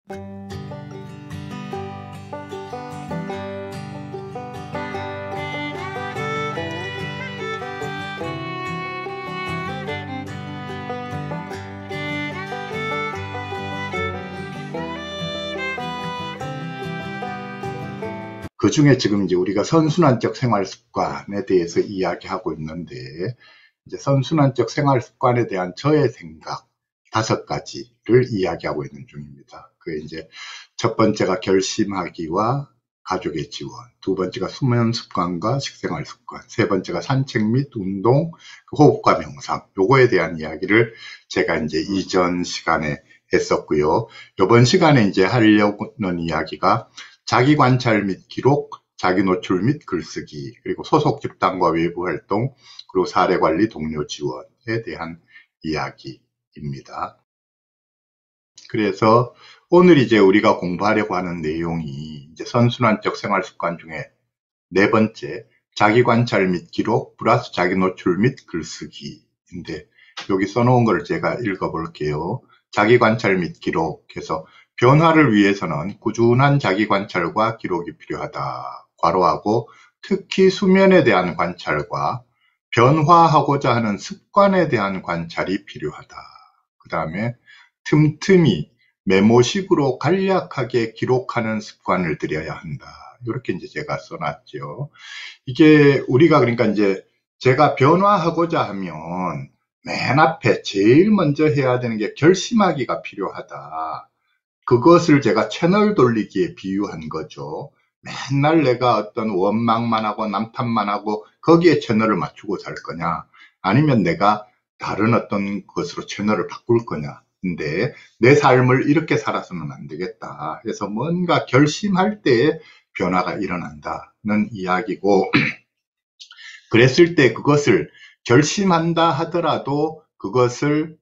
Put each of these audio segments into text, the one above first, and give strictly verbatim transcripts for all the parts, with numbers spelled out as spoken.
그 중에 지금 이제 우리가 선순환적 생활 습관에 대해서 이야기하고 있는데, 이제 선순환적 생활 습관에 대한 저의 생각 다섯 가지를 이야기하고 있는 중입니다. 그 이제 첫 번째가 결심하기와 가족의 지원, 두 번째가 수면 습관과 식생활 습관, 세 번째가 산책 및 운동, 호흡과 명상, 요거에 대한 이야기를 제가 이제 이전 시간에 했었고요. 이번 시간에 이제 하려는 이야기가 자기 관찰 및 기록, 자기 노출 및 글쓰기, 그리고 소속 집단과 외부 활동, 그리고 사례 관리 동료 지원에 대한 이야기입니다. 그래서 오늘 이제 우리가 공부하려고 하는 내용이 이제 선순환적 생활 습관 중에 네 번째, 자기 관찰 및 기록, 플러스 자기 노출 및 글쓰기인데, 여기 써놓은 걸 제가 읽어볼게요. 자기 관찰 및 기록해서 변화를 위해서는 꾸준한 자기 관찰과 기록이 필요하다. 괄호하고 특히 수면에 대한 관찰과 변화하고자 하는 습관에 대한 관찰이 필요하다. 그 다음에 틈틈이 메모식으로 간략하게 기록하는 습관을 들여야 한다. 이렇게 이제 제가 써놨죠. 이게 우리가 그러니까 이제 제가 변화하고자 하면 맨 앞에 제일 먼저 해야 되는 게 결심하기가 필요하다. 그것을 제가 채널 돌리기에 비유한 거죠. 맨날 내가 어떤 원망만 하고 남탓만 하고 거기에 채널을 맞추고 살 거냐, 아니면 내가 다른 어떤 것으로 채널을 바꿀 거냐. 근데 내 삶을 이렇게 살아서는 안 되겠다. 그래서 뭔가 결심할 때 변화가 일어난다는 이야기고, 그랬을 때 그것을 결심한다 하더라도 그것을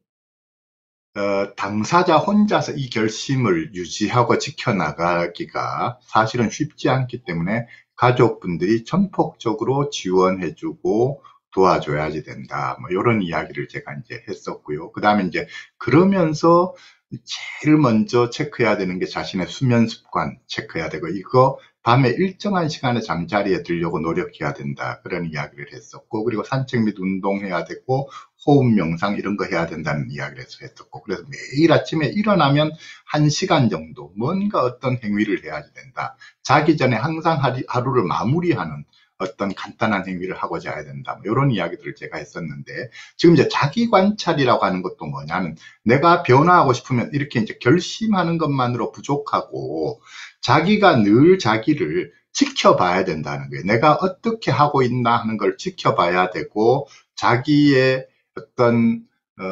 어, 당사자 혼자서 이 결심을 유지하고 지켜나가기가 사실은 쉽지 않기 때문에 가족분들이 전폭적으로 지원해주고 도와줘야지 된다. 뭐 이런 이야기를 제가 이제 했었고요. 그 다음에 이제 그러면서 제일 먼저 체크해야 되는 게 자신의 수면 습관 체크해야 되고, 이거 밤에 일정한 시간에 잠자리에 들려고 노력해야 된다. 그런 이야기를 했었고, 그리고 산책 및 운동해야 되고, 호흡 명상 이런 거 해야 된다는 이야기를 했었고, 그래서 매일 아침에 일어나면 한 시간 정도 뭔가 어떤 행위를 해야 된다. 자기 전에 항상 하루를 마무리하는 어떤 간단한 행위를 하고 자야 된다. 뭐 이런 이야기들을 제가 했었는데, 지금 이제 자기 관찰이라고 하는 것도 뭐냐면, 내가 변화하고 싶으면 이렇게 이제 결심하는 것만으로 부족하고, 자기가 늘 자기를 지켜봐야 된다는 거예요. 내가 어떻게 하고 있나 하는 걸 지켜봐야 되고, 자기의 어떤 어,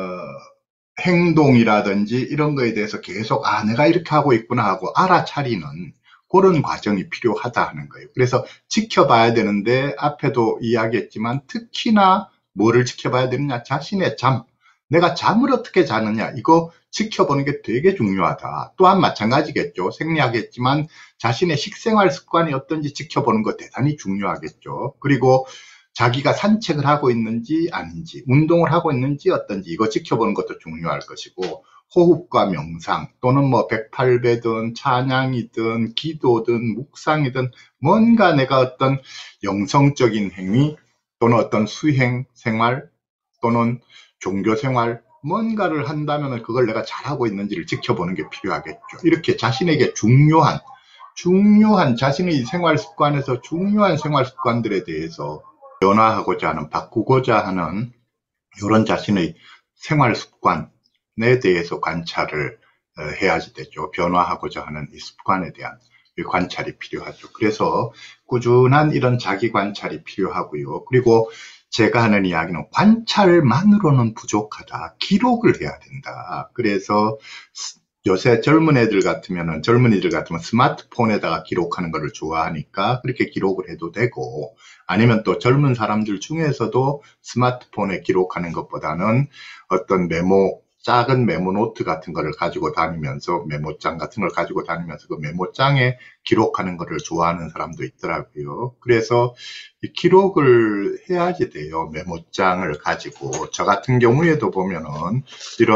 행동이라든지 이런 거에 대해서 계속 아 내가 이렇게 하고 있구나 하고 알아차리는 그런 과정이 필요하다 하는 거예요. 그래서 지켜봐야 되는데, 앞에도 이야기했지만 특히나 뭐를 지켜봐야 되느냐, 자신의 잠, 내가 잠을 어떻게 자느냐, 이거 지켜보는 게 되게 중요하다. 또한 마찬가지겠죠. 생략했지만 자신의 식생활 습관이 어떤지 지켜보는 거 대단히 중요하겠죠. 그리고 자기가 산책을 하고 있는지 아닌지, 운동을 하고 있는지 어떤지 이거 지켜보는 것도 중요할 것이고, 호흡과 명상 또는 뭐 백팔 배든 찬양이든 기도든 묵상이든 뭔가 내가 어떤 영성적인 행위 또는 어떤 수행 생활 또는 종교 생활 뭔가를 한다면 그걸 내가 잘하고 있는지를 지켜보는 게 필요하겠죠. 이렇게 자신에게 중요한 중요한 자신의 생활 습관에서 중요한 생활 습관들에 대해서 변화하고자 하는, 바꾸고자 하는 이런 자신의 생활 습관에 대해서 관찰을 해야지 되죠. 변화하고자 하는 이 습관에 대한 관찰이 필요하죠. 그래서 꾸준한 이런 자기 관찰이 필요하고요. 그리고 제가 하는 이야기는 관찰만으로는 부족하다. 기록을 해야 된다. 그래서 요새 젊은 애들 같으면은, 젊은이들 같으면 스마트폰에다가 기록하는 것을 좋아하니까 그렇게 기록을 해도 되고, 아니면 또 젊은 사람들 중에서도 스마트폰에 기록하는 것보다는 어떤 메모, 작은 메모 노트 같은 거를 가지고 다니면서, 메모장 같은 걸 가지고 다니면서 그 메모장에 기록하는 거를 좋아하는 사람도 있더라고요. 그래서 이 기록을 해야지 돼요. 메모장을 가지고. 저 같은 경우에도 보면은 이런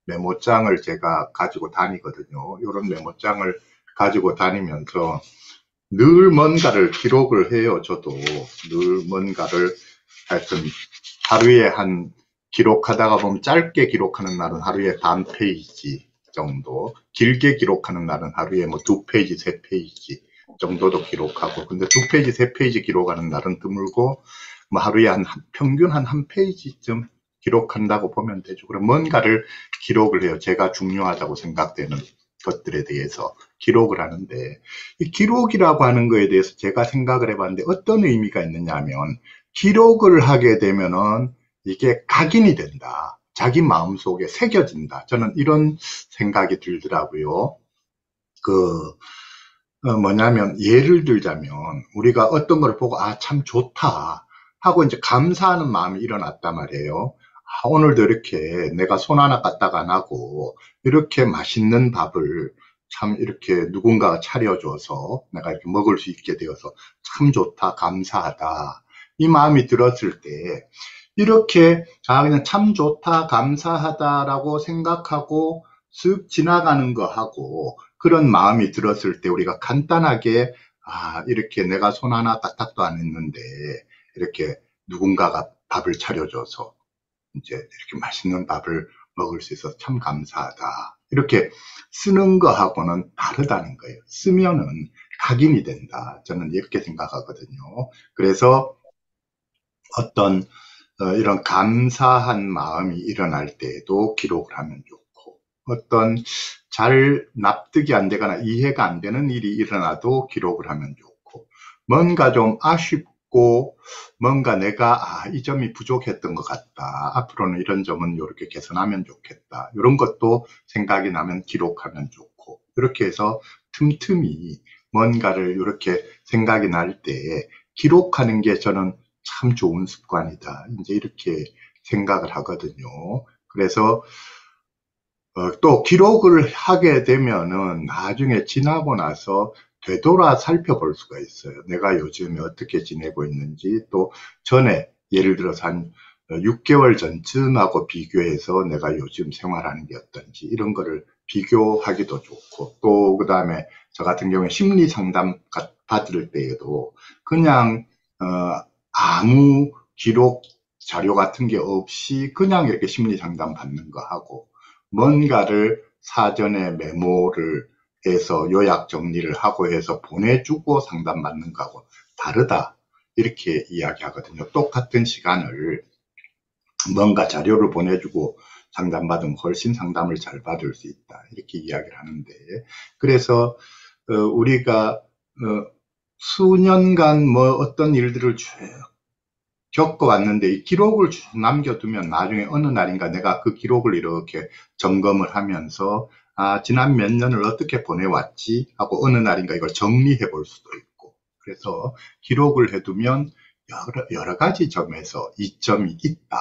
메모장을 제가 가지고 다니거든요. 이런 메모장을 가지고 다니면서 늘 뭔가를 기록을 해요. 저도 늘 뭔가를 하여튼 하루에 한 기록하다가 보면 짧게 기록하는 날은 하루에 반 페이지 정도, 길게 기록하는 날은 하루에 뭐 두 페이지, 세 페이지 정도도 기록하고, 근데 두 페이지, 세 페이지 기록하는 날은 드물고, 뭐 하루에 한, 평균 한 한 페이지쯤 기록한다고 보면 되죠. 그럼 뭔가를 기록을 해요. 제가 중요하다고 생각되는 것들에 대해서 기록을 하는데, 이 기록이라고 하는 거에 대해서 제가 생각을 해봤는데 어떤 의미가 있느냐 하면, 기록을 하게 되면은 이게 각인이 된다. 자기 마음속에 새겨진다. 저는 이런 생각이 들더라고요. 그 어, 뭐냐면 예를 들자면 우리가 어떤 걸 보고 아, 참 좋다 하고 이제 감사하는 마음이 일어났단 말이에요. 아, 오늘도 이렇게 내가 손 하나 까딱 안 하고 이렇게 맛있는 밥을 참 이렇게 누군가가 차려줘서 내가 이렇게 먹을 수 있게 되어서 참 좋다, 감사하다. 이 마음이 들었을 때 이렇게 아, 그냥 참 좋다, 감사하다라고 생각하고 쓱 지나가는 거 하고 그런 마음이 들었을 때 우리가 간단하게 아, 이렇게 내가 손 하나 까딱도 안 했는데 이렇게 누군가가 밥을 차려줘서 이제 이렇게 맛있는 밥을 먹을 수 있어서 참 감사하다. 이렇게 쓰는 거하고는 다르다는 거예요. 쓰면은 각인이 된다. 저는 이렇게 생각하거든요. 그래서 어떤 어, 이런 감사한 마음이 일어날 때에도 기록을 하면 좋고, 어떤 잘 납득이 안 되거나 이해가 안 되는 일이 일어나도 기록을 하면 좋고, 뭔가 좀 아쉽고, 뭔가 내가, 아, 이 점이 부족했던 것 같다. 앞으로는 이런 점은 이렇게 개선하면 좋겠다. 이런 것도 생각이 나면 기록하면 좋고, 이렇게 해서 틈틈이 뭔가를 이렇게 생각이 날 때 기록하는 게 저는 참 좋은 습관이다. 이제 이렇게 생각을 하거든요. 그래서 어, 또 기록을 하게 되면은 나중에 지나고 나서 되돌아 살펴볼 수가 있어요. 내가 요즘에 어떻게 지내고 있는지, 또 전에 예를 들어서 한 육 개월 전쯤하고 비교해서 내가 요즘 생활하는 게 어떤지 이런 거를 비교하기도 좋고, 또 그 다음에 저 같은 경우에 심리 상담 받을 때에도 그냥 어, 아무 기록 자료 같은 게 없이 그냥 이렇게 심리 상담 받는 거 하고, 뭔가를 사전에 메모를 해서 요약 정리를 하고 해서 보내주고 상담받는 거하고 다르다. 이렇게 이야기하거든요. 똑같은 시간을 뭔가 자료를 보내주고 상담받으면 훨씬 상담을 잘 받을 수 있다. 이렇게 이야기를 하는데, 그래서 어, 우리가 어, 수년간 뭐 어떤 일들을 쭉 겪어왔는데 이 기록을 쭉 남겨두면 나중에 어느 날인가 내가 그 기록을 이렇게 점검을 하면서 아, 지난 몇 년을 어떻게 보내왔지 하고 어느 날인가 이걸 정리해 볼 수도 있고, 그래서 기록을 해두면 여러, 여러 가지 점에서 이점이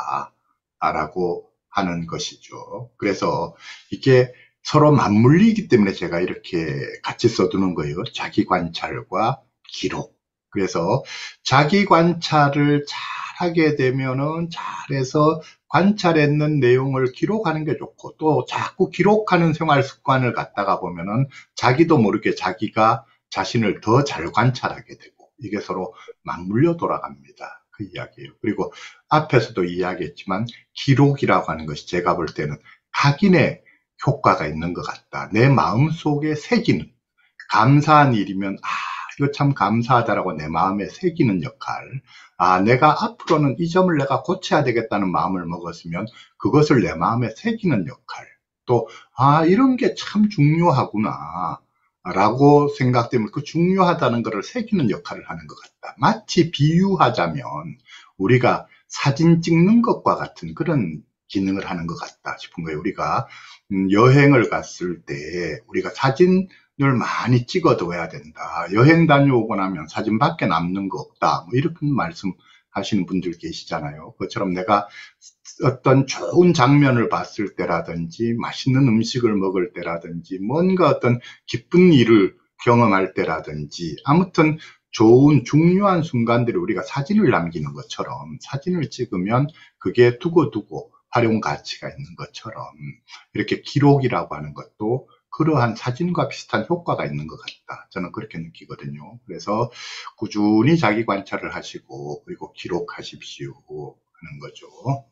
있다라고 하는 것이죠. 그래서 이게 서로 맞물리기 때문에 제가 이렇게 같이 써두는 거예요. 자기 관찰과 기록. 그래서 자기 관찰을 잘 하게 되면은 잘해서 관찰했는 내용을 기록하는 게 좋고, 또 자꾸 기록하는 생활 습관을 갖다가 보면은 자기도 모르게 자기가 자신을 더 잘 관찰하게 되고, 이게 서로 맞물려 돌아갑니다. 그 이야기예요. 그리고 앞에서도 이야기했지만 기록이라고 하는 것이 제가 볼 때는 각인의 효과가 있는 것 같다. 내 마음속에 새기는, 감사한 일이면 아, 이거 참 감사하다라고 내 마음에 새기는 역할. 아, 내가 앞으로는 이 점을 내가 고쳐야 되겠다는 마음을 먹었으면 그것을 내 마음에 새기는 역할. 또, 아, 이런 게 참 중요하구나. 라고 생각되면 그 중요하다는 것을 새기는 역할을 하는 것 같다. 마치 비유하자면 우리가 사진 찍는 것과 같은 그런 기능을 하는 것 같다 싶은 거예요. 우리가 음, 여행을 갔을 때 우리가 사진을 많이 찍어둬야 된다. 여행 다녀오고 나면 사진밖에 남는 거 없다. 뭐 이렇게 말씀하시는 분들 계시잖아요. 그것처럼 내가 어떤 좋은 장면을 봤을 때라든지 맛있는 음식을 먹을 때라든지 뭔가 어떤 기쁜 일을 경험할 때라든지 아무튼 좋은 중요한 순간들을 우리가 사진을 남기는 것처럼 사진을 찍으면 그게 두고두고 활용 가치가 있는 것처럼 이렇게 기록이라고 하는 것도 그러한 사진과 비슷한 효과가 있는 것 같다. 저는 그렇게 느끼거든요. 그래서 꾸준히 자기 관찰을 하시고 그리고 기록하십시오 하는 거죠.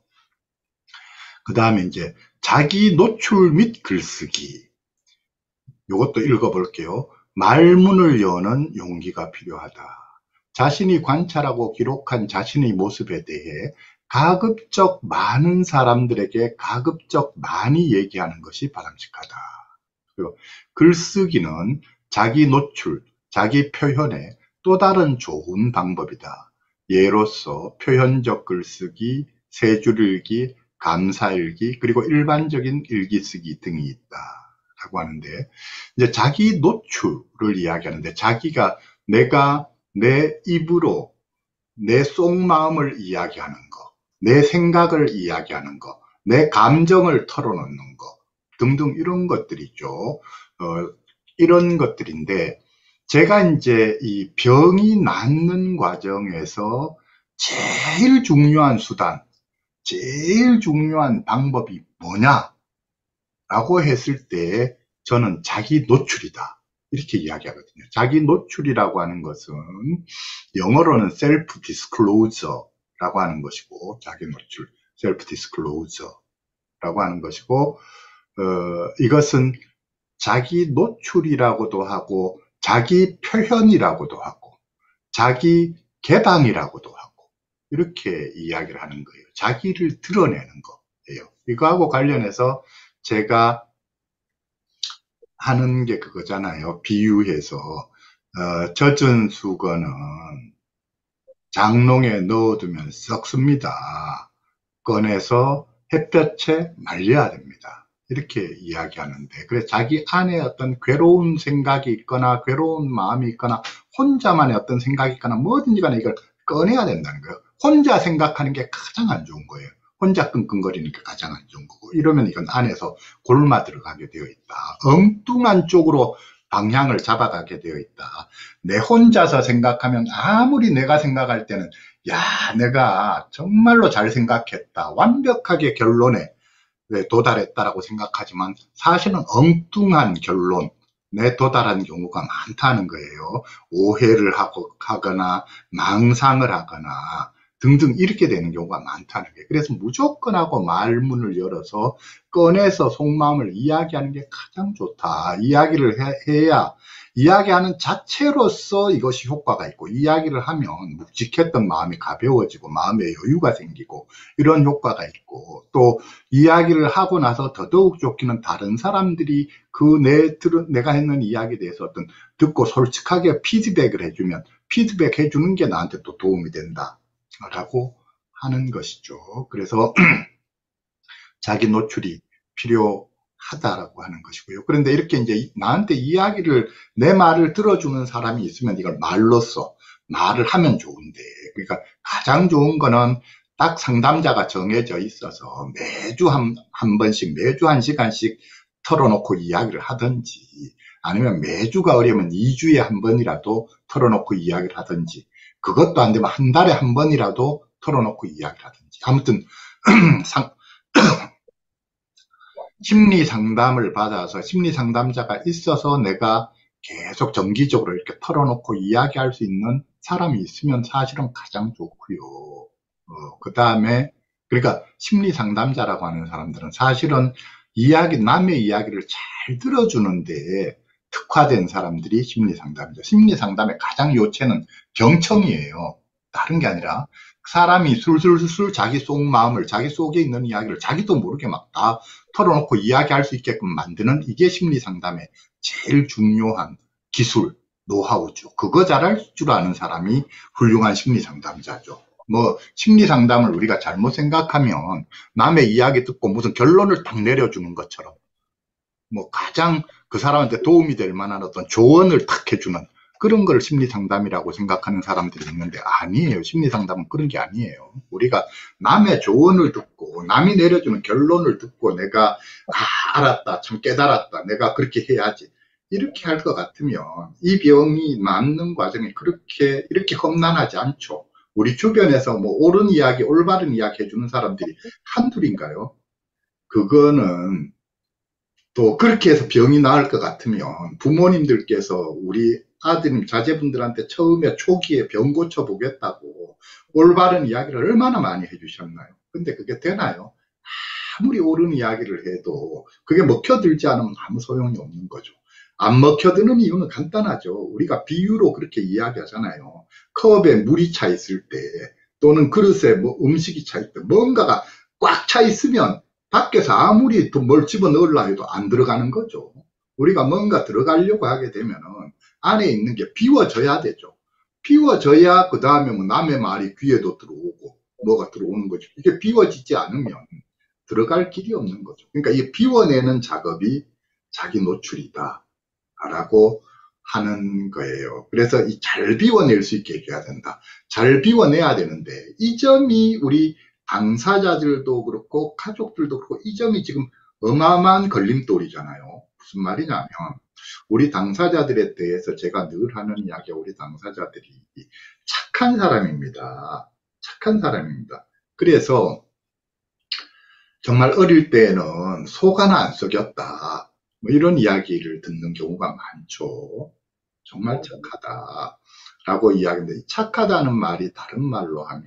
그 다음에 이제 자기 노출 및 글쓰기. 이것도 읽어볼게요. 말문을 여는 용기가 필요하다. 자신이 관찰하고 기록한 자신의 모습에 대해 가급적 많은 사람들에게 가급적 많이 얘기하는 것이 바람직하다. 그리고 글쓰기는 자기 노출, 자기 표현의 또 다른 좋은 방법이다. 예로서 표현적 글쓰기, 세 줄 읽기, 감사일기, 그리고 일반적인 일기쓰기 등이 있다. 라고 하는데, 이제 자기 노출을 이야기하는데, 자기가 내가 내 입으로 내 속마음을 이야기하는 거, 내 생각을 이야기하는 거, 내 감정을 털어놓는 거 등등 이런 것들이죠. 어, 이런 것들인데, 제가 이제 이 병이 낫는 과정에서 제일 중요한 수단, 제일 중요한 방법이 뭐냐? 라고 했을 때 저는 자기 노출이다. 이렇게 이야기하거든요. 자기 노출이라고 하는 것은 영어로는 self disclosure라고 하는 것이고, 자기 노출, self disclosure라고 하는 것이고, 어, 이것은 자기 노출이라고도 하고, 자기 표현이라고도 하고, 자기 개방이라고도 하고, 이렇게 이야기를 하는 거예요. 자기를 드러내는 거예요. 이거하고 관련해서 제가 하는 게 그거잖아요. 비유해서 어, 젖은 수건은 장롱에 넣어두면 썩습니다. 꺼내서 햇볕에 말려야 됩니다. 이렇게 이야기하는데, 그래 자기 안에 어떤 괴로운 생각이 있거나 괴로운 마음이 있거나 혼자만의 어떤 생각이 있거나 뭐든지 간에 이걸 꺼내야 된다는 거예요. 혼자 생각하는 게 가장 안 좋은 거예요. 혼자 끙끙거리는 게 가장 안 좋은 거고, 이러면 이건 안에서 골마 들어가게 되어 있다. 엉뚱한 쪽으로 방향을 잡아가게 되어 있다. 내 혼자서 생각하면 아무리 내가 생각할 때는 야, 내가 정말로 잘 생각했다, 완벽하게 결론에 도달했다라고 생각하지만 사실은 엉뚱한 결론에 도달한 경우가 많다는 거예요. 오해를 하고, 하거나 망상을 하거나 등등 이렇게 되는 경우가 많다는 거예요. 그래서 무조건 하고 말문을 열어서 꺼내서 속마음을 이야기하는 게 가장 좋다. 이야기를 해, 해야 이야기하는 자체로서 이것이 효과가 있고, 이야기를 하면 묵직했던 마음이 가벼워지고 마음에 여유가 생기고 이런 효과가 있고, 또 이야기를 하고 나서 더더욱 좋기는 다른 사람들이 그 내, 내가 했는 이야기에 대해서 어떤 듣고 솔직하게 피드백을 해주면 피드백 해주는 게 나한테 또 도움이 된다 라고 하는 것이죠. 그래서 자기 노출이 필요하다라고 하는 것이고요. 그런데 이렇게 이제 나한테 이야기를, 내 말을 들어주는 사람이 있으면 이걸 말로써 말을 하면 좋은데, 그러니까 가장 좋은 거는 딱 상담자가 정해져 있어서 매주 한, 한 번씩, 매주 한 시간씩 털어놓고 이야기를 하든지, 아니면 매주가 어려우면 이 주에 한 번이라도 털어놓고 이야기를 하든지, 그것도 안 되면 한 달에 한 번이라도 털어놓고 이야기를 하든지, 아무튼 상, 심리 상담을 받아서 심리 상담자가 있어서 내가 계속 정기적으로 이렇게 털어놓고 이야기할 수 있는 사람이 있으면 사실은 가장 좋고요. 어, 그 다음에 그러니까 심리 상담자라고 하는 사람들은 사실은 이야기, 남의 이야기를 잘 들어주는데 특화된 사람들이 심리 상담이죠. 심리 상담의 가장 요체는 경청이에요. 다른 게 아니라 사람이 술술술 자기 속 마음을, 자기 속에 있는 이야기를 자기도 모르게 막 다 털어놓고 이야기할 수 있게끔 만드는, 이게 심리 상담의 제일 중요한 기술, 노하우죠. 그거 잘할 줄 아는 사람이 훌륭한 심리 상담자죠. 뭐 심리 상담을 우리가 잘못 생각하면 남의 이야기 듣고 무슨 결론을 딱 내려주는 것처럼, 뭐 가장 그 사람한테 도움이 될 만한 어떤 조언을 탁 해주는 그런 걸 심리 상담이라고 생각하는 사람들이 있는데, 아니에요. 심리 상담은 그런 게 아니에요. 우리가 남의 조언을 듣고 남이 내려주는 결론을 듣고 내가 아, 알았다, 참 깨달았다, 내가 그렇게 해야지, 이렇게 할 것 같으면 이 병이 낫는 과정이 그렇게 이렇게 험난하지 않죠. 우리 주변에서 뭐 옳은 이야기, 올바른 이야기 해주는 사람들이 한둘인가요? 그거는 또 그렇게 해서 병이 나을 것 같으면 부모님들께서 우리 아드님, 자제분들한테 처음에 초기에 병 고쳐보겠다고 올바른 이야기를 얼마나 많이 해주셨나요? 근데 그게 되나요? 아무리 옳은 이야기를 해도 그게 먹혀들지 않으면 아무 소용이 없는 거죠. 안 먹혀드는 이유는 간단하죠. 우리가 비유로 그렇게 이야기하잖아요. 컵에 물이 차 있을 때 또는 그릇에 뭐 음식이 차 있을 때 뭔가가 꽉 차 있으면 밖에서 아무리 뭘 집어넣으려 해도 안 들어가는 거죠. 우리가 뭔가 들어가려고 하게 되면은 안에 있는 게 비워져야 되죠. 비워져야 그 다음에 뭐 남의 말이 귀에도 들어오고 뭐가 들어오는 거죠. 이게 비워지지 않으면 들어갈 길이 없는 거죠. 그러니까 이 비워내는 작업이 자기 노출이다 라고 하는 거예요. 그래서 이 잘 비워낼 수 있게 해줘야 된다. 잘 비워내야 되는데 이 점이 우리 당사자들도 그렇고 가족들도 그렇고 이 점이 지금 어마어마한 걸림돌이잖아요. 무슨 말이냐면 우리 당사자들에 대해서 제가 늘 하는 이야기가 우리 당사자들이 착한 사람입니다. 착한 사람입니다. 그래서 정말 어릴 때는 속 하나 안 썩였다. 뭐 이런 이야기를 듣는 경우가 많죠. 정말 착하다. 라고 이야기인데 착하다는 말이 다른 말로 하면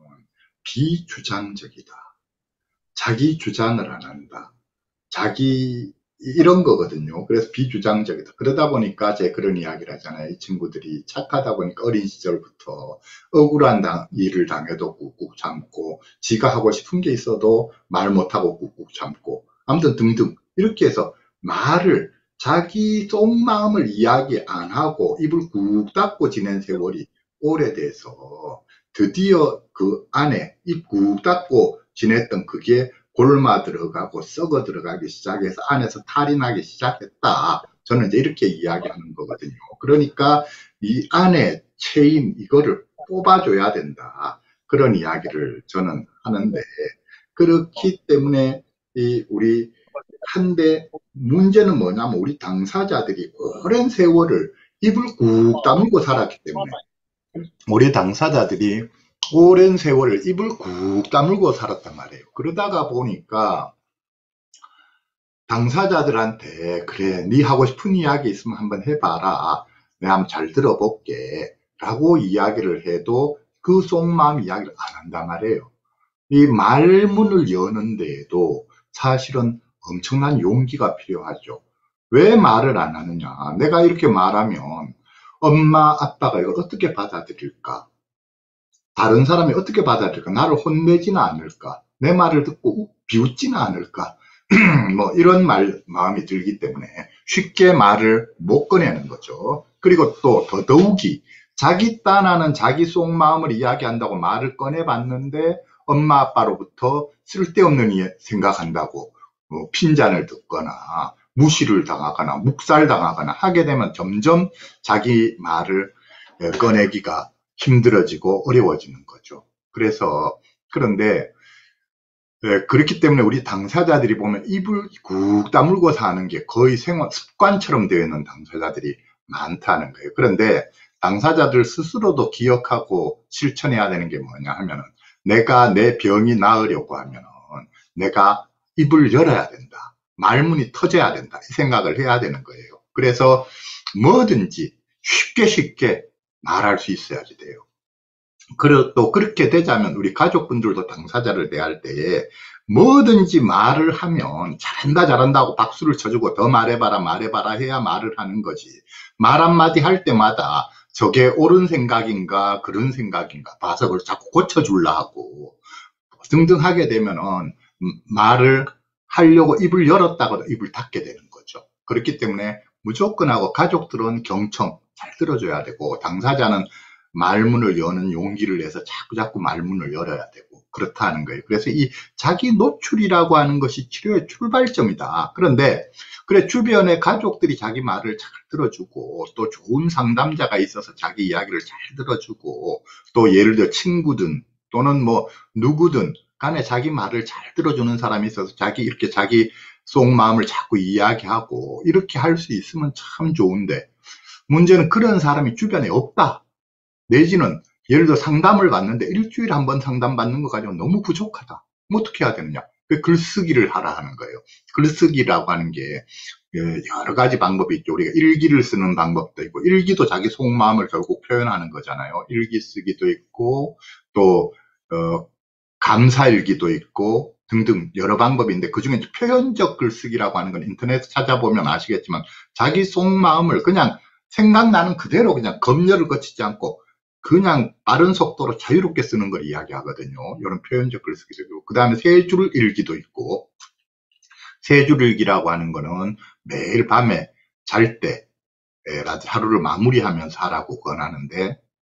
비주장적이다. 자기 주장을 안 한다. 자기 이런 거거든요. 그래서 비주장적이다. 그러다 보니까 제가 그런 이야기를 하잖아요. 이 친구들이 착하다 보니까 어린 시절부터 억울한 당, 일을 당해도 꾹꾹 참고 지가 하고 싶은 게 있어도 말 못하고 꾹꾹 참고 아무튼 등등 이렇게 해서 말을 자기 속마음을 이야기 안 하고 입을 꾹 닫고 지낸 세월이 오래돼서 드디어 그 안에 입 꾹 닫고 지냈던 그게 골마 들어가고 썩어 들어가기 시작해서 안에서 탈이 나기 시작했다. 저는 이제 이렇게 이야기하는 거거든요. 그러니까 이 안에 체인 이거를 뽑아줘야 된다. 그런 이야기를 저는 하는데 그렇기 때문에 이 우리 한데 문제는 뭐냐면 우리 당사자들이 오랜 세월을 입을 꾹 다물고 살았기 때문에 우리 당사자들이 오랜 세월을 입을 꾹 다물고 살았단 말이에요. 그러다가 보니까 당사자들한테 그래 네 하고 싶은 이야기 있으면 한번 해봐라. 내가 한번 잘 들어볼게 라고 이야기를 해도 그 속마음 이야기를 안 한단 말이에요. 이 말문을 여는데도 사실은 엄청난 용기가 필요하죠. 왜 말을 안 하느냐. 내가 이렇게 말하면 엄마 아빠가 이걸 어떻게 받아들일까. 다른 사람이 어떻게 받아들일까? 나를 혼내지는 않을까? 내 말을 듣고 비웃지는 않을까? 뭐 이런 말, 마음이 들기 때문에 쉽게 말을 못 꺼내는 거죠. 그리고 또 더더욱이 자기 딴하는 자기 속마음을 이야기한다고 말을 꺼내봤는데 엄마 아빠로부터 쓸데없는 생각한다고 뭐 핀잔을 듣거나 무시를 당하거나 묵살당하거나 하게 되면 점점 자기 말을 꺼내기가 힘들어지고 어려워지는 거죠. 그래서 그런데 그렇기 때문에 우리 당사자들이 보면 입을 꾹 다물고 사는 게 거의 생활 습관처럼 되어 있는 당사자들이 많다는 거예요. 그런데 당사자들 스스로도 기억하고 실천해야 되는 게 뭐냐 하면은 내가 내 병이 나으려고 하면은 내가 입을 열어야 된다. 말문이 터져야 된다. 이 생각을 해야 되는 거예요. 그래서 뭐든지 쉽게 쉽게 말할 수 있어야지 돼요. 그리고 또 그렇게 되자면 우리 가족분들도 당사자를 대할 때에 뭐든지 말을 하면 잘한다 잘한다고 박수를 쳐주고 더 말해봐라 말해봐라 해야 말을 하는 거지. 말 한마디 할 때마다 저게 옳은 생각인가 그런 생각인가 봐서 그걸 자꾸 고쳐주려 하고 등등 하게 되면은 말을 하려고 입을 열었다가도 입을 닫게 되는 거죠. 그렇기 때문에 무조건 하고 가족들은 경청 잘 들어줘야 되고 당사자는 말문을 여는 용기를 내서 자꾸 자꾸 말문을 열어야 되고 그렇다는 거예요. 그래서 이 자기 노출이라고 하는 것이 치료의 출발점이다. 그런데 그래 주변의 가족들이 자기 말을 잘 들어주고 또 좋은 상담자가 있어서 자기 이야기를 잘 들어주고 또 예를 들어 친구든 또는 뭐 누구든 간에 자기 말을 잘 들어주는 사람이 있어서 자기 이렇게 자기 속마음을 자꾸 이야기하고 이렇게 할 수 있으면 참 좋은데 문제는 그런 사람이 주변에 없다. 내지는 예를 들어 상담을 받는데 일주일에 한 번 상담 받는 거 가지고 너무 부족하다. 뭐 어떻게 해야 되느냐? 그 글쓰기를 하라 하는 거예요. 글쓰기라고 하는 게 여러 가지 방법이 있죠. 우리가 일기를 쓰는 방법도 있고, 일기도 자기 속마음을 결국 표현하는 거잖아요. 일기 쓰기도 있고, 또 어, 감사일기도 있고 등등 여러 방법이 있는데, 그중에 표현적 글쓰기라고 하는 건 인터넷 찾아보면 아시겠지만 자기 속마음을 그냥 생각나는 그대로 그냥 검열을 거치지 않고 그냥 빠른 속도로 자유롭게 쓰는 걸 이야기하거든요. 이런 표현적 글쓰기도 있고, 그 다음에 세 줄 일기도 있고, 세 줄 일기라고 하는 거는 매일 밤에 잘 때 하루를 마무리하면서 하라고 권하는데,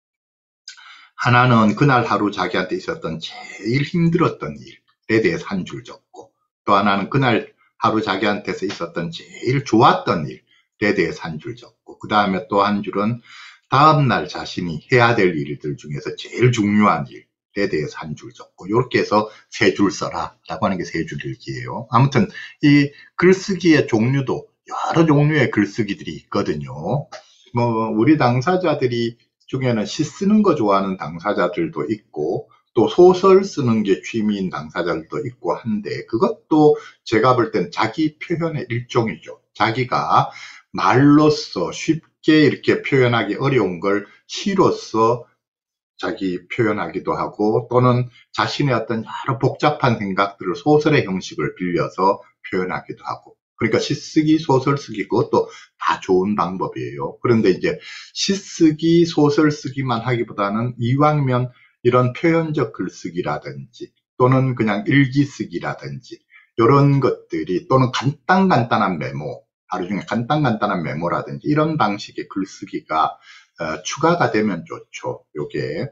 하나는 그날 하루 자기한테 있었던 제일 힘들었던 일에 대해서 한 줄 적고, 또 하나는 그날 하루 자기한테서 있었던 제일 좋았던 일에 대해서 한 줄 적고, 그 다음에 또 한 줄은 다음날 자신이 해야 될 일들 중에서 제일 중요한 일에 대해서 한 줄 적고, 이렇게 해서 세 줄 써라 라고 하는 게 세 줄 일기예요. 아무튼 이 글쓰기의 종류도 여러 종류의 글쓰기들이 있거든요. 뭐 우리 당사자들이 중에는 시 쓰는 거 좋아하는 당사자들도 있고, 또 소설 쓰는 게 취미인 당사자들도 있고 한데, 그것도 제가 볼 땐 자기 표현의 일종이죠. 자기가 말로써 쉽게 이렇게 표현하기 어려운 걸 시로써 자기 표현하기도 하고, 또는 자신의 어떤 여러 복잡한 생각들을 소설의 형식을 빌려서 표현하기도 하고, 그러니까 시쓰기, 소설 쓰기, 그것도 다 좋은 방법이에요. 그런데 이제 시쓰기, 소설 쓰기만 하기보다는 이왕이면 이런 표현적 글쓰기라든지 또는 그냥 일기 쓰기라든지 이런 것들이, 또는 간단간단한 메모, 하루 중에 간단간단한 메모라든지 이런 방식의 글쓰기가 어, 추가가 되면 좋죠. 요게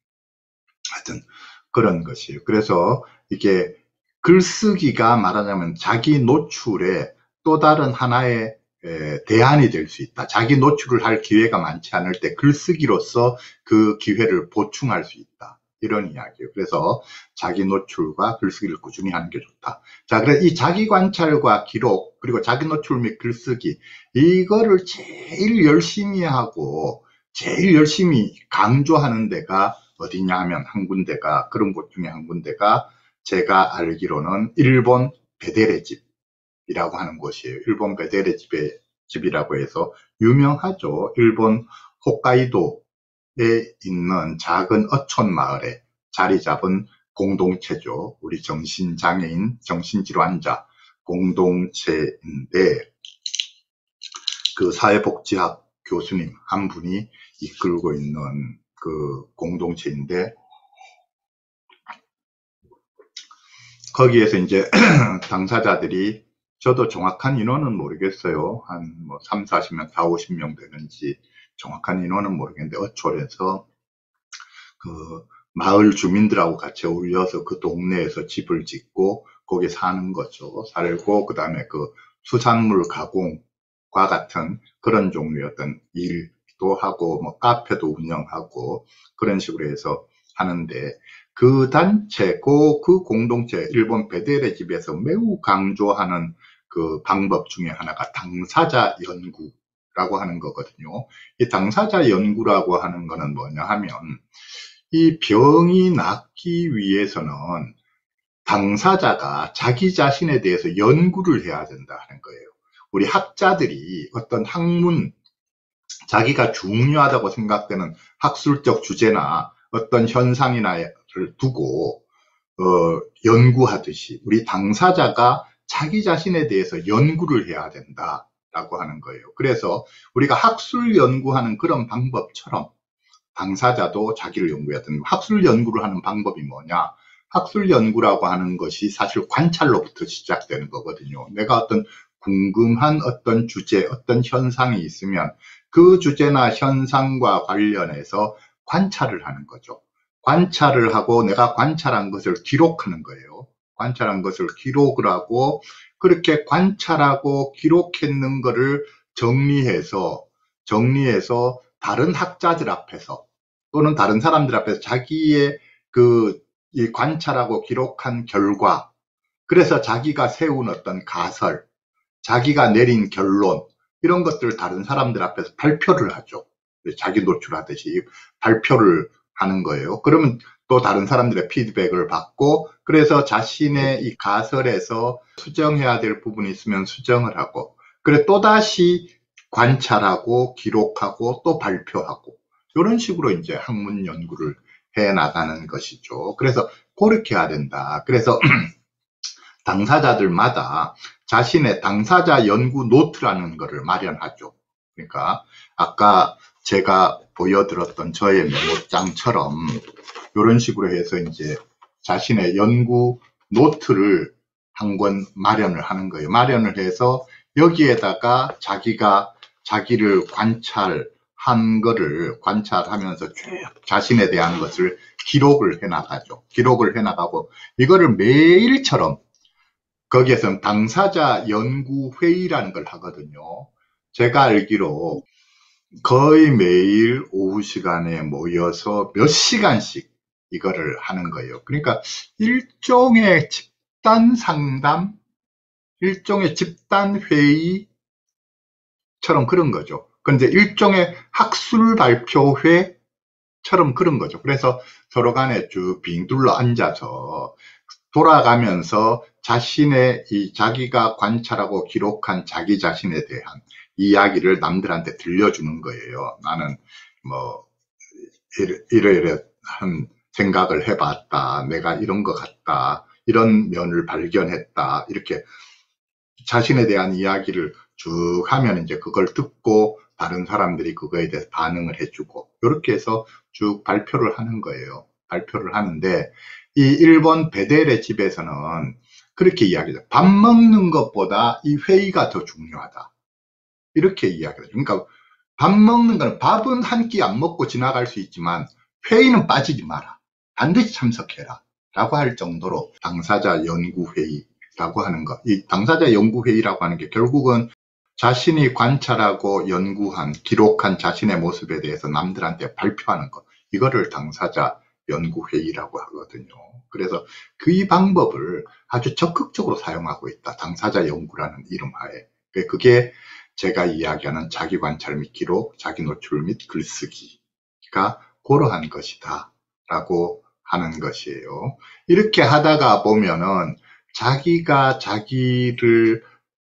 하여튼 그런 것이에요. 그래서 이게 글쓰기가 말하자면 자기 노출의 또 다른 하나의 에, 대안이 될 수 있다. 자기 노출을 할 기회가 많지 않을 때 글쓰기로서 그 기회를 보충할 수 있다. 이런 이야기예요. 그래서 자기 노출과 글쓰기를 꾸준히 하는 게 좋다. 자, 그래서 이 자기 관찰과 기록, 그리고 자기 노출 및 글쓰기, 이거를 제일 열심히 하고 제일 열심히 강조하는 데가 어디냐 하면 한 군데가, 그런 곳 중에 한 군데가 제가 알기로는 일본 베데레 집이라고 하는 곳이에요. 일본 베데레 집의 집이라고 해서 유명하죠. 일본 홋카이도에 있는 작은 어촌 마을에 자리 잡은 공동체죠. 우리 정신장애인, 정신질환자 공동체인데, 그 사회복지학 교수님 한 분이 이끌고 있는 그 공동체인데, 거기에서 이제 당사자들이, 저도 정확한 인원은 모르겠어요. 한 뭐 삼, 사십 명, 사, 오십 명 되는지 정확한 인원은 모르겠는데, 어촌에서 그 마을 주민들하고 같이 어울려서 그 동네에서 집을 짓고 거기 사는 거죠. 살고, 그 다음에 그 수산물 가공과 같은 그런 종류의 어떤 일도 하고, 뭐 카페도 운영하고 그런 식으로 해서 하는데, 그 단체, 그, 그 공동체, 일본 베데레 집에서 매우 강조하는 그 방법 중에 하나가 당사자 연구라고 하는 거거든요. 이 당사자 연구라고 하는 거는 뭐냐 하면, 이 병이 낫기 위해서는 당사자가 자기 자신에 대해서 연구를 해야 된다 하는 거예요. 우리 학자들이 어떤 학문, 자기가 중요하다고 생각되는 학술적 주제나 어떤 현상이나를 두고 어, 연구하듯이 우리 당사자가 자기 자신에 대해서 연구를 해야 된다라고 하는 거예요. 그래서 우리가 학술 연구하는 그런 방법처럼 당사자도 자기를 연구해야 된다. 학술 연구를 하는 방법이 뭐냐? 학술 연구라고 하는 것이 사실 관찰로부터 시작되는 거거든요. 내가 어떤 궁금한 어떤 주제, 어떤 현상이 있으면 그 주제나 현상과 관련해서 관찰을 하는 거죠. 관찰을 하고 내가 관찰한 것을 기록하는 거예요. 관찰한 것을 기록을 하고, 그렇게 관찰하고 기록했는 거를 정리해서 정리해서 다른 학자들 앞에서 또는 다른 사람들 앞에서 자기의 그 이 관찰하고 기록한 결과, 그래서 자기가 세운 어떤 가설, 자기가 내린 결론, 이런 것들을 다른 사람들 앞에서 발표를 하죠. 자기 노출하듯이 발표를 하는 거예요. 그러면 또 다른 사람들의 피드백을 받고, 그래서 자신의 이 가설에서 수정해야 될 부분이 있으면 수정을 하고, 그래 또다시 관찰하고 기록하고 또 발표하고, 이런 식으로 이제 학문 연구를 해 나가는 것이죠. 그래서 그렇게 해야 된다. 그래서 당사자들마다 자신의 당사자 연구 노트라는 것을 마련하죠. 그러니까 아까 제가 보여드렸던 저의 메모장처럼 이런 식으로 해서 이제 자신의 연구 노트를 한 권 마련을 하는 거예요. 마련을 해서 여기에다가 자기가 자기를 관찰한 거를 관찰하면서 쭉 자신에 대한 것을 기록을 해 나가죠. 기록을 해 나가고, 이거를 매일처럼, 거기에서는 당사자 연구회의라는 걸 하거든요. 제가 알기로 거의 매일 오후 시간에 모여서 몇 시간씩 이거를 하는 거예요. 그러니까 일종의 집단 상담, 일종의 집단 회의처럼 그런 거죠. 근데 일종의 학술 발표회처럼 그런 거죠. 그래서 서로 간에 쭉 빙 둘러 앉아서 돌아가면서 자신의 이 자기가 관찰하고 기록한 자기 자신에 대한 이야기를 남들한테 들려주는 거예요. 나는 뭐 이러이러한 생각을 해봤다, 내가 이런 것 같다, 이런 면을 발견했다, 이렇게 자신에 대한 이야기를 쭉 하면 이제 그걸 듣고 다른 사람들이 그거에 대해서 반응을 해주고, 이렇게 해서 쭉 발표를 하는 거예요. 발표를 하는데, 이 일본 베델의 집에서는 그렇게 이야기해요. 밥 먹는 것보다 이 회의가 더 중요하다, 이렇게 이야기해요. 그러니까 밥 먹는 건, 밥은 한 끼 안 먹고 지나갈 수 있지만 회의는 빠지지 마라, 반드시 참석해라 라고 할 정도로 당사자 연구회의라고 하는 것, 이 당사자 연구회의라고 하는 게 결국은 자신이 관찰하고 연구한, 기록한 자신의 모습에 대해서 남들한테 발표하는 것, 이거를 당사자 연구회의라고 하거든요. 그래서 그 방법을 아주 적극적으로 사용하고 있다, 당사자 연구라는 이름하에. 그게 제가 이야기하는 자기 관찰 및 기록, 자기 노출 및 글쓰기가 그러한 것이다 라고 하는 것이에요. 이렇게 하다가 보면은 자기가 자기를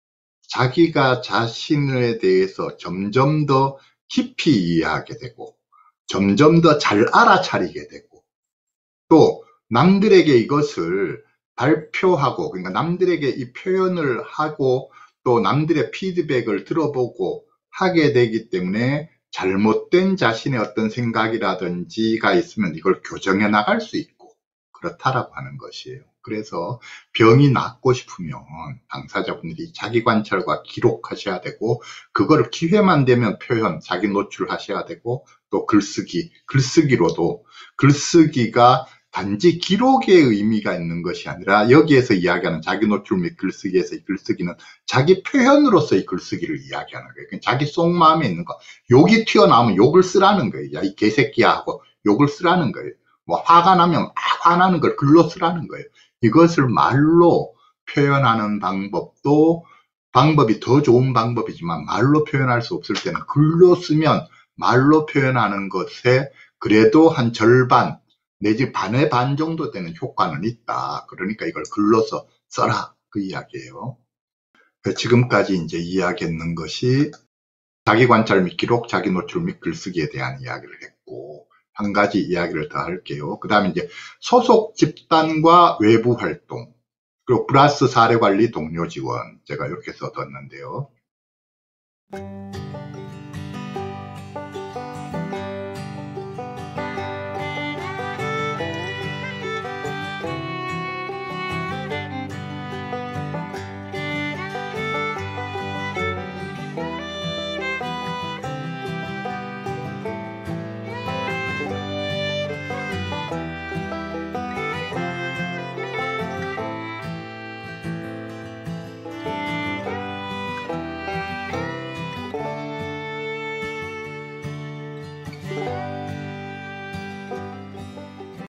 자기가 자신에 대해서 점점 더 깊이 이해하게 되고, 점점 더 잘 알아차리게 되고, 또 남들에게 이것을 발표하고, 그러니까 남들에게 이 표현을 하고 또 남들의 피드백을 들어보고 하게 되기 때문에 잘못된 자신의 어떤 생각이라든지가 있으면 이걸 교정해 나갈 수 있고 그렇다라고 하는 것이에요. 그래서 병이 낫고 싶으면 당사자분들이 자기 관찰과 기록하셔야 되고, 그거를 기회만 되면 표현, 자기 노출하셔야 되고, 또 글쓰기, 글쓰기로도, 글쓰기가 단지 기록의 의미가 있는 것이 아니라 여기에서 이야기하는 자기 노출 및 글쓰기에서 이 글쓰기는 자기 표현으로서의 글쓰기를 이야기하는 거예요. 그러니까 자기 속마음에 있는 거, 욕이 튀어나오면 욕을 쓰라는 거예요. 야, 이 개새끼야 하고 욕을 쓰라는 거예요. 뭐 화가 나면 막 화나는 걸 글로 쓰라는 거예요. 이것을 말로 표현하는 방법도 방법이 더 좋은 방법이지만, 말로 표현할 수 없을 때는 글로 쓰면 말로 표현하는 것에 그래도 한 절반 내지 반의 반 정도 되는 효과는 있다. 그러니까 이걸 글로서 써라, 그 이야기예요. 지금까지 이제 이야기했는 것이 자기 관찰 및 기록, 자기 노출 및 글쓰기에 대한 이야기를 했고, 한 가지 이야기를 더 할게요. 그 다음에 이제 소속 집단과 외부 활동, 그리고 플러스 사례관리 동료 지원, 제가 이렇게 써뒀는데요.